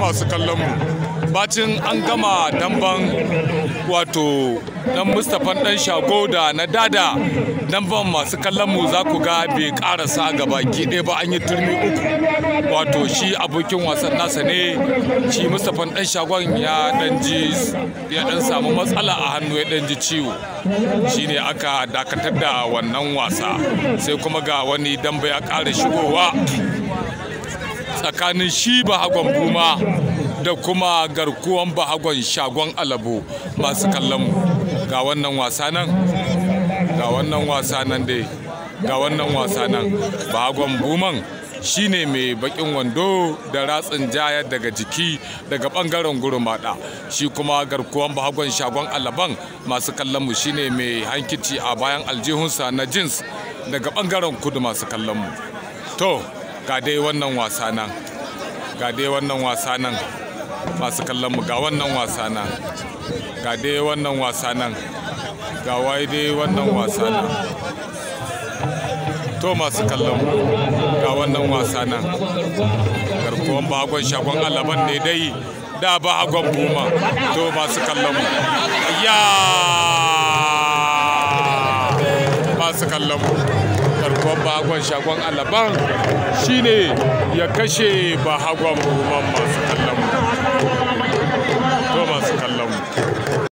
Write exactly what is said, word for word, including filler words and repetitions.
masu kallon mu bacin an gama damban wato dan Mustapha dan shago da na dada damban masu kallon mu za ku ga bai karasa gaba ki ɗaya ba an yi turmi uku wato shi abokin wasan nasa ne shi Mustapha dan shagon ya dan ji ya dan samu matsala a hannu ya dan ji ciwo shine aka dakatar da wannan wasa sai kuma ga wani damba ya ƙara shigowa tsakanin shi bahagon buma da kuma garkuwan bahagon shagon alabo masu kallon mu ga wannan wasa nan ga wannan wasa nan dai ga wannan wasa nan bahagon buman shine mai bakin wando da ratsin jaya daga jiki daga bangaren gurumada shi kuma garkuwan bahagon shagon alaban masu kallon mu shine mai hankici a bayan aljihunsa na jeans daga bangaren kudu masu kallon mu to ga dai wannan wasa nan ga dai wannan wasa nan masu kallon mu ga wannan wasa nan ga dai wannan wasa nan ga wai dai wannan wasa nan to masu kallon mu ga wannan wasa nan garkuwan bahagon shagon alaban ne dai da bahagon buma to masu kallon mu ya masu kallon mu garkuwan bahagon shagon alaban shine ya kashe bahagon buman masu kallon mu